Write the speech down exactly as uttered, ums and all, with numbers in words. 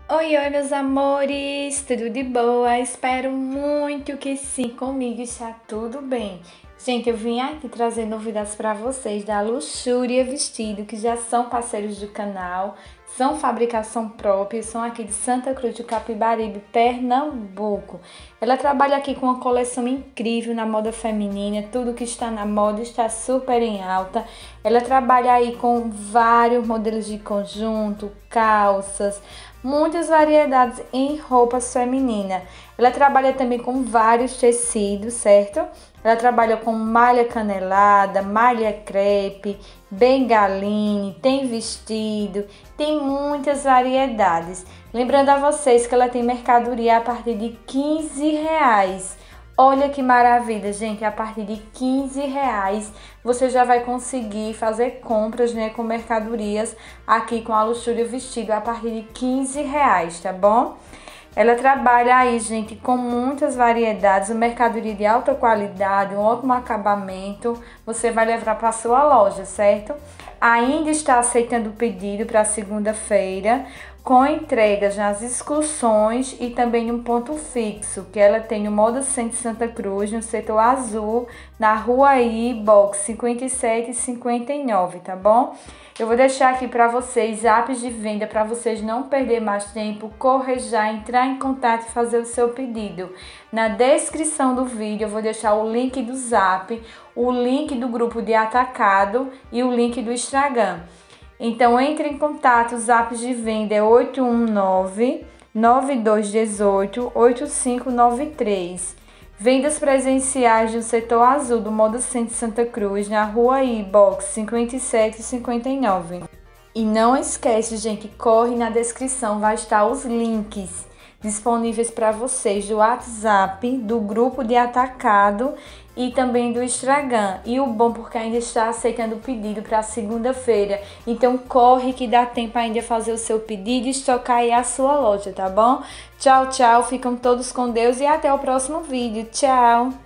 Oi, oi, meus amores, tudo de boa? Espero muito que sim, comigo está tudo bem. Gente, eu vim aqui trazer novidades para vocês da Luxúria Vestido, que já são parceiros do canal, são fabricação própria, são aqui de Santa Cruz do Capibaribe, Pernambuco. Ela trabalha aqui com uma coleção incrível na moda feminina, tudo que está na moda está super em alta. Ela trabalha aí com vários modelos de conjunto, calças, muitas variedades em roupas femininas. Ela trabalha também com vários tecidos, certo? Ela trabalha com malha canelada, malha crepe, bengaline, tem vestido, tem muitas variedades. Lembrando a vocês que ela tem mercadoria a partir de quinze reais. Olha que maravilha, gente, a partir de quinze reais você já vai conseguir fazer compras, né, com mercadorias aqui com a Luxúria Vestido a partir de quinze reais, tá bom? Ela trabalha aí, gente, com muitas variedades, uma mercadoria de alta qualidade, um ótimo acabamento, você vai levar para sua loja, certo? Ainda está aceitando o pedido para segunda-feira, com entregas nas excursões e também um ponto fixo, que ela tem no Moda Centro Santa Cruz, no setor azul, na Rua I, box cinquenta e sete e cinquenta e nove, tá bom? Eu vou deixar aqui para vocês apps de venda para vocês não perder mais tempo, correr já, entrar em contato e fazer o seu pedido. Na descrição do vídeo eu vou deixar o link do Zap, o link do grupo de atacado e o link do Instagram. Então entre em contato, os apps de venda é oito um nove, nove dois um oito, oito cinco nove três. Vendas presenciais no setor azul do Moda Centro Santa Cruz, na Rua I, box cinquenta e sete e cinquenta e nove. E não esquece, gente, corre na descrição, vai estar os links disponíveis para vocês do WhatsApp, do grupo de atacado e também do Instagram. E o bom porque ainda está aceitando o pedido para segunda-feira. Então corre que dá tempo ainda de fazer o seu pedido e estocar aí a sua loja, tá bom? Tchau, tchau, ficam todos com Deus e até o próximo vídeo. Tchau!